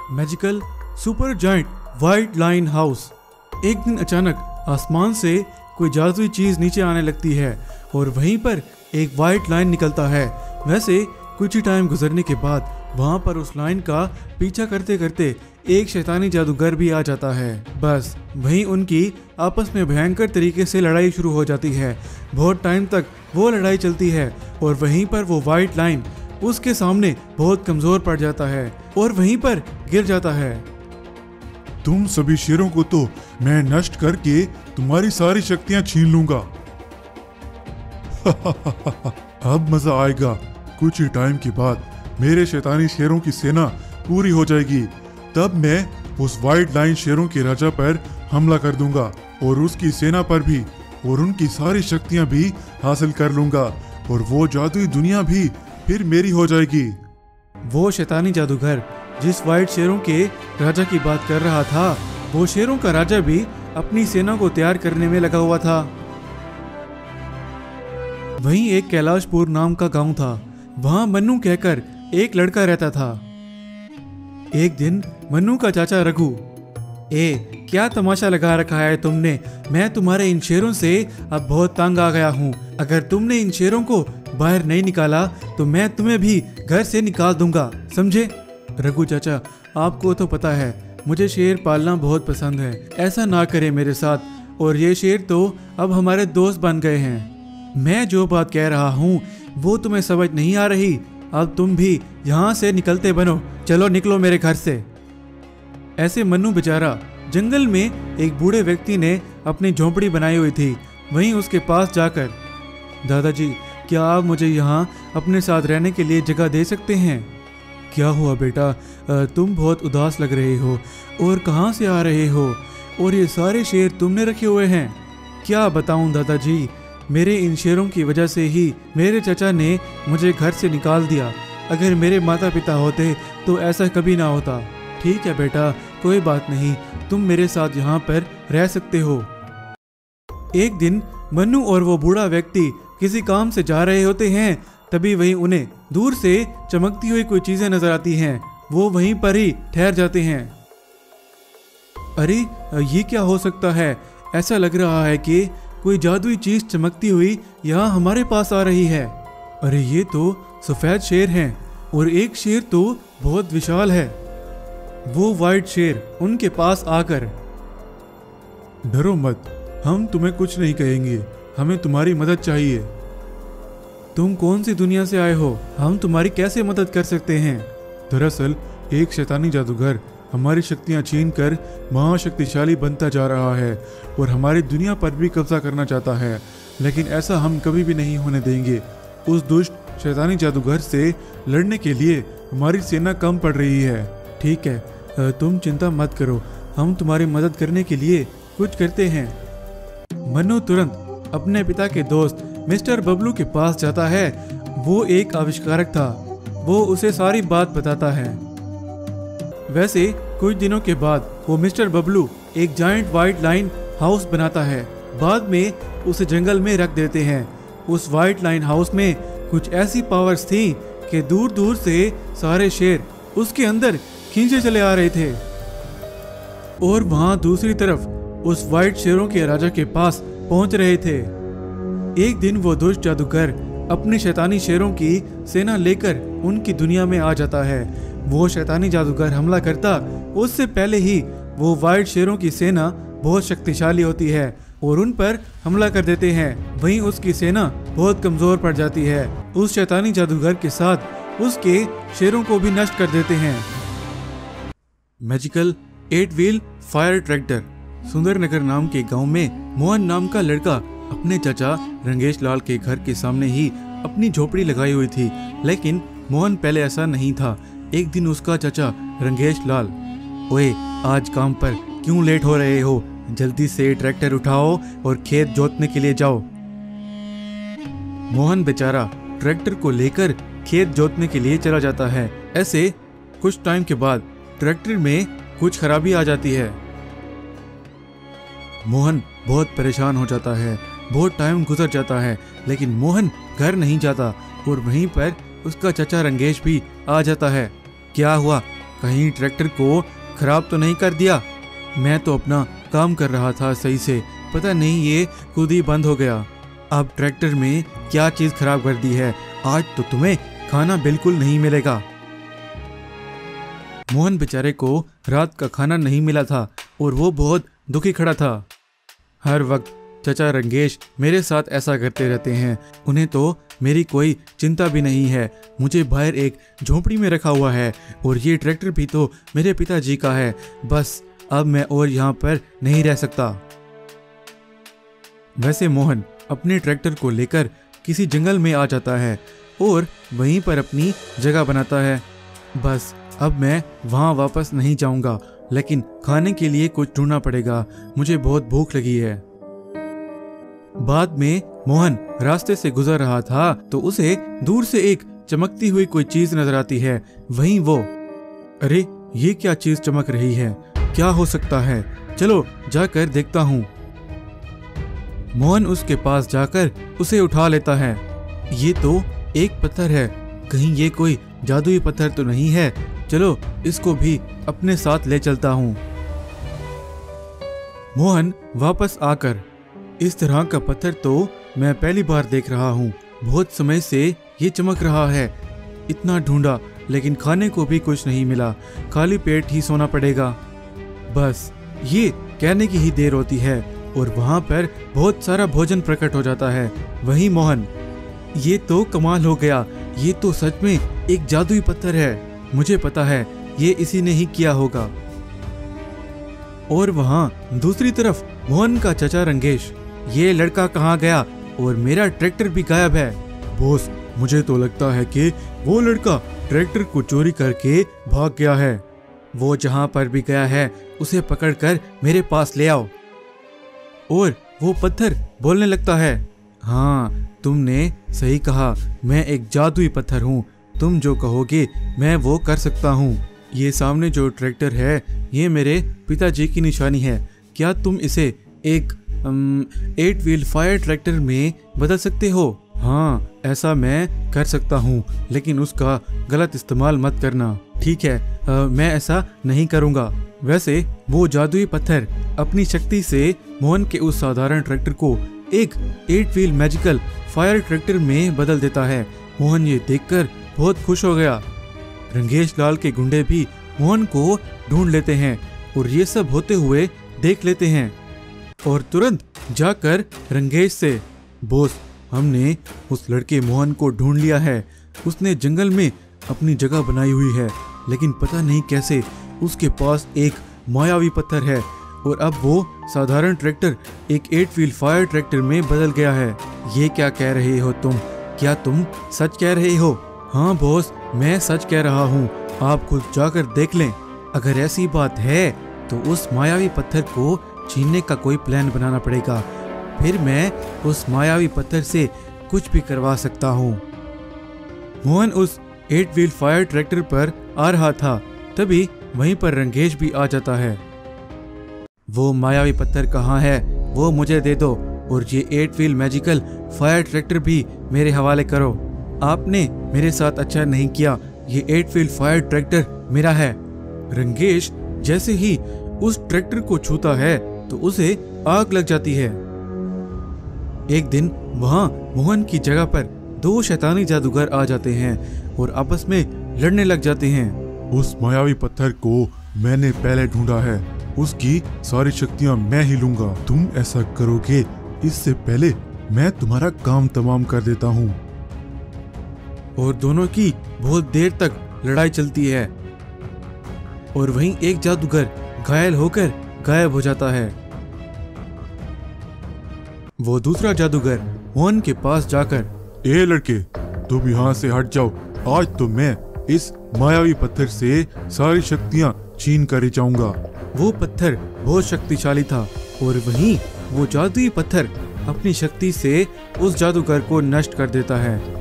Magical super giant white line house. एक दिन अचानक आसमान से कोई जादुई चीज नीचे आने लगती है और वहीं पर एक व्हाइट लाइन निकलता है। वैसे कुछ ही टाइम गुजरने के बाद वहां पर उस लाइन का पीछा करते करते एक शैतानी जादूगर भी आ जाता है। बस वहीं उनकी आपस में भयंकर तरीके से लड़ाई शुरू हो जाती है। बहुत टाइम तक वो लड़ाई चलती है और वहीं पर वो व्हाइट लाइन उसके सामने बहुत कमजोर पड़ जाता है और वहीं पर गिर जाता है। तुम सभी शेरों को तो मैं नष्ट करके तुम्हारी सारी शक्तियां छीन लूंगा। अब मजा आएगा। कुछ ही टाइम के बाद मेरे शैतानी शेरों की सेना पूरी हो जाएगी। तब मैं उस व्हाइट लाइन शेरों के राजा पर हमला कर दूंगा और उसकी सेना पर भी, और उनकी सारी शक्तियां भी हासिल कर लूंगा और वो जादुई दुनिया भी फिर मेरी हो जाएगी। वो शैतानी जादूगर जिस व्हाइट शेरों के राजा की बात कर रहा था, वो शेरों का राजा भी अपनी सेना को तैयार करने में लगा हुआ था। वहीं एक कैलाशपुर नाम का गांव था। वहां मन्नू कहकर एक लड़का रहता था। एक दिन मन्नू का चाचा रघु, क्या तमाशा लगा रखा है तुमने? मैं तुम्हारे इन शेरों से अब बहुत तंग आ गया हूँ। अगर तुमने इन शेरों को बाहर नहीं निकाला तो मैं तुम्हें भी घर से निकाल दूंगा, समझे? रघु चाचा, आपको तो पता है मुझे शेर पालना बहुत पसंद है। ऐसा ना करे मेरे साथ। और ये शेर तो अब हमारे दोस्त बन गए हैं। मैं जो बात कह रहा हूँ वो तुम्हें समझ नहीं आ रही। अब तुम भी यहाँ से निकलते बनो। चलो निकलो मेरे घर से। ऐसे मन्नू बेचारा जंगल में एक बूढ़े व्यक्ति ने अपनी झोंपड़ी बनाई हुई थी। वहीं उसके पास जाकर, दादाजी, क्या आप मुझे यहाँ अपने साथ रहने के लिए जगह दे सकते हैं? क्या हुआ बेटा, तुम बहुत उदास लग रहे हो। और कहाँ से आ रहे हो? और ये सारे शेर तुमने रखे हुए हैं? क्या बताऊं दादाजी, मेरे इन शेरों की वजह से ही मेरे चाचा ने मुझे घर से निकाल दिया। अगर मेरे माता पिता होते तो ऐसा कभी ना होता। ठीक है बेटा, कोई बात नहीं, तुम मेरे साथ यहाँ पर रह सकते हो। एक दिन मन्नू और वो बूढ़ा व्यक्ति किसी काम से जा रहे होते हैं। तभी वहीं उन्हें दूर से चमकती हुई कोई चीजें नजर आती हैं। वो वहीं पर ही ठहर जाते हैं। अरे ये क्या हो सकता है? ऐसा लग रहा है कि कोई जादुई चीज चमकती हुई यहाँ हमारे पास आ रही है। अरे ये तो सफेद शेर हैं और एक शेर तो बहुत विशाल है। वो व्हाइट शेर उनके पास आकर, डरो मत, हम तुम्हें कुछ नहीं कहेंगे, हमें तुम्हारी मदद चाहिए। तुम कौन सी दुनिया से आए हो? हम तुम्हारी कैसे मदद कर सकते हैं? दरअसल एक शैतानी जादूगर हमारी शक्तियां छीनकर महाशक्तिशाली बनता जा रहा है और हमारी दुनिया पर भी कब्जा करना चाहता है, लेकिन ऐसा हम कभी भी नहीं होने देंगे। उस दुष्ट शैतानी जादूगर से लड़ने के लिए हमारी सेना कम पड़ रही है। ठीक है, तुम चिंता मत करो, हम तुम्हारी मदद करने के लिए कुछ करते हैं। मन्नू तुरंत अपने पिता के दोस्त मिस्टर बबलू के पास जाता है। वो एक आविष्कारक था। वो उसे सारी बात बताता है। वैसे कुछ दिनों के बाद वो मिस्टर बबलू एक जायंट व्हाइट लाइन हाउस बनाता है। बाद में उसे जंगल में रख देते हैं। उस व्हाइट लाइन हाउस में कुछ ऐसी पावर्स थी कि दूर दूर से सारे शेर उसके अंदर खींचे चले आ रहे थे। और वहां दूसरी तरफ उस व्हाइट शेरों के राजा के पास पहुंच रहे थे। एक दिन वो दुष्ट जादूगर अपने शैतानी शेरों की सेना लेकर उनकी दुनिया में आ जाता है। वो शैतानी जादूगर हमला करता उससे पहले ही वो व्हाइट शेरों की सेना बहुत शक्तिशाली होती है और उन पर हमला कर देते हैं। वहीं उसकी सेना बहुत कमजोर पड़ जाती है। उस शैतानी जादूगर के साथ उसके शेरों को भी नष्ट कर देते हैं। Magical 8 wheel fire tractor. Sundarnagar नाम के गांव में मोहन नाम का लड़का अपने चाचा रंगेश लाल के घर के सामने ही अपनी झोपड़ी लगाई हुई थी। लेकिन मोहन पहले ऐसा नहीं था। एक दिन उसका चाचा रंगेश लाल, ओए आज काम पर क्यों लेट हो रहे हो? जल्दी से ट्रैक्टर उठाओ और खेत जोतने के लिए जाओ। मोहन बेचारा ट्रैक्टर को लेकर खेत जोतने के लिए चला जाता है। ऐसे कुछ टाइम के बाद ट्रैक्टर में कुछ खराबी आ जाती है। मोहन बहुत परेशान हो जाता है। बहुत टाइम गुजर जाता है लेकिन मोहन घर नहीं जाता और वहीं पर उसका चाचा रंगेश भी आ जाता है। क्या हुआ? कहीं ट्रैक्टर को खराब तो नहीं कर दिया। मैं तो अपना काम कर रहा था सही से, पता नहीं ये खुद ही बंद हो गया। अब ट्रैक्टर में क्या चीज खराब कर दी है, आज तो तुम्हें खाना बिल्कुल नहीं मिलेगा। मोहन बेचारे को रात का खाना नहीं मिला था और वो बहुत दुखी खड़ा था। हर वक्त चाचा रंगेश मेरे साथ ऐसा करते रहते हैं, उन्हें तो मेरी कोई चिंता भी नहीं है। मुझे बाहर एक झोपड़ी में रखा हुआ है और ये ट्रैक्टर भी तो मेरे पिताजी का है। बस अब मैं और यहाँ पर नहीं रह सकता। वैसे मोहन अपने ट्रैक्टर को लेकर किसी जंगल में आ जाता है और वहीं पर अपनी जगह बनाता है। बस अब मैं वहाँ वापस नहीं जाऊँगा, लेकिन खाने के लिए कुछ ढूंढना पड़ेगा, मुझे बहुत भूख लगी है। बाद में मोहन रास्ते से गुजर रहा था तो उसे दूर से एक चमकती हुई कोई चीज नजर आती है। वहीं वो, अरे ये क्या चीज चमक रही है, क्या हो सकता है, चलो जाकर देखता हूँ। मोहन उसके पास जाकर उसे उठा लेता है। ये तो एक पत्थर है, कहीं ये कोई जादुई पत्थर तो नहीं है, चलो इसको भी अपने साथ ले चलता हूँ। मोहन वापस आकर, इस तरह का पत्थर तो मैं पहली बार देख रहा हूँ, बहुत समय से ये चमक रहा है। इतना ढूंढा लेकिन खाने को भी कुछ नहीं मिला, खाली पेट ही सोना पड़ेगा। बस ये कहने की ही देर होती है और वहाँ पर बहुत सारा भोजन प्रकट हो जाता है। वहीं मोहन, ये तो कमाल हो गया, ये तो सच में एक जादुई पत्थर है, मुझे पता है ये इसी ने ही किया होगा। और वहाँ दूसरी तरफ मोहन का चाचा रंगेश, ये लड़का कहाँ गया और मेरा ट्रैक्टर भी गायब है। बॉस, मुझे तो लगता है कि वो लड़का ट्रैक्टर को चोरी करके भाग गया है। वो जहाँ पर भी गया है उसे पकड़कर मेरे पास ले आओ। और वो पत्थर बोलने लगता है, हाँ तुमने सही कहा, मैं एक जादुई पत्थर हूँ, तुम जो कहोगे मैं वो कर सकता हूँ। ये सामने जो ट्रैक्टर है ये मेरे पिताजी की निशानी है, क्या तुम इसे एक 8 व्हील फायर ट्रैक्टर में बदल सकते हो? हाँ ऐसा मैं कर सकता हूँ, लेकिन उसका गलत इस्तेमाल मत करना, ठीक है? मैं ऐसा नहीं करूँगा। वैसे वो जादुई पत्थर अपनी शक्ति से मोहन के उस साधारण ट्रैक्टर को एक 8 व्हील मैजिकल फायर ट्रैक्टर में बदल देता है। मोहन ये देखकर बहुत खुश हो गया। रंगेश लाल के गुंडे भी मोहन को ढूंढ लेते हैं और ये सब होते हुए देख लेते हैं और तुरंत जाकर रंगेश से, बॉस हमने उस लड़के मोहन को ढूंढ लिया है, उसने जंगल में अपनी जगह बनाई हुई है, लेकिन पता नहीं कैसे उसके पास एक मायावी पत्थर है और अब वो साधारण ट्रैक्टर एक 8 व्हील फायर ट्रैक्टर में बदल गया है। ये क्या कह रहे हो तुम? क्या तुम सच कह रहे हो? हाँ बॉस, मैं सच कह रहा हूँ, आप खुद जाकर देख लें। अगर ऐसी बात है तो उस मायावी पत्थर को छीनने का कोई प्लान बनाना पड़ेगा, फिर मैं उस मायावी पत्थर से कुछ भी करवा सकता हूँ। मोहन उस 8 व्हील फायर ट्रैक्टर पर आ रहा था, तभी वहीं पर रंगेश भी आ जाता है। वो मायावी पत्थर कहाँ है, वो मुझे दे दो और ये 8 व्हील मैजिकल फायर ट्रैक्टर भी मेरे हवाले करो। आपने मेरे साथ अच्छा नहीं किया, ये 8 व्हील फायर ट्रैक्टर मेरा है। रंगेश जैसे ही उस ट्रैक्टर को छूता है तो उसे आग लग जाती है। एक दिन वहां मोहन की जगह पर 2 शैतानी जादूगर आ जाते हैं और आपस में लड़ने लग जाते हैं। उस मायावी पत्थर को मैंने पहले ढूंढा है, उसकी सारी शक्तियां मैं ही लूंगा। तुम ऐसा करोगे इससे पहले मैं तुम्हारा काम तमाम कर देता हूँ। और दोनों की बहुत देर तक लड़ाई चलती है और वहीं एक जादूगर घायल होकर गायब हो जाता है। वो दूसरा जादूगर मोहन के पास जाकर, ए लड़के, तुम यहाँ से हट जाओ, आज तो मैं इस मायावी पत्थर से सारी शक्तियाँ छीन कर ही जाऊंगा। वो पत्थर बहुत शक्तिशाली था और वहीं वो जादुई पत्थर अपनी शक्ति से उस जादूगर को नष्ट कर देता है।